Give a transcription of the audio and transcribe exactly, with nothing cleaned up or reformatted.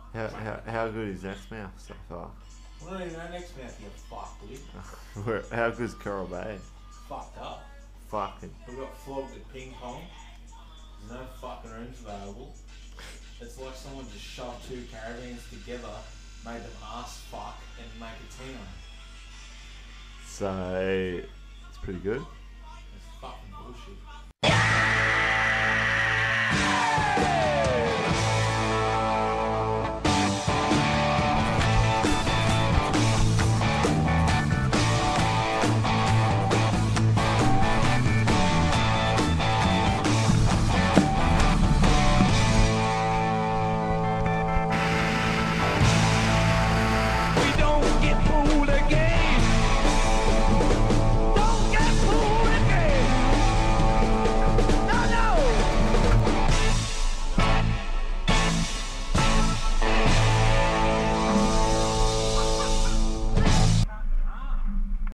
How, how, how good is exmouth so far? I don't even know next mouth, you fuck, will you? Where- how good's Coral Bay? Fucked up. Fucking. We got flogged at ping pong. There's no fucking rooms available. It's like someone just shoved two caravans together, made them ass fuck, and make a Tino. So, it's pretty good. It's fucking bullshit.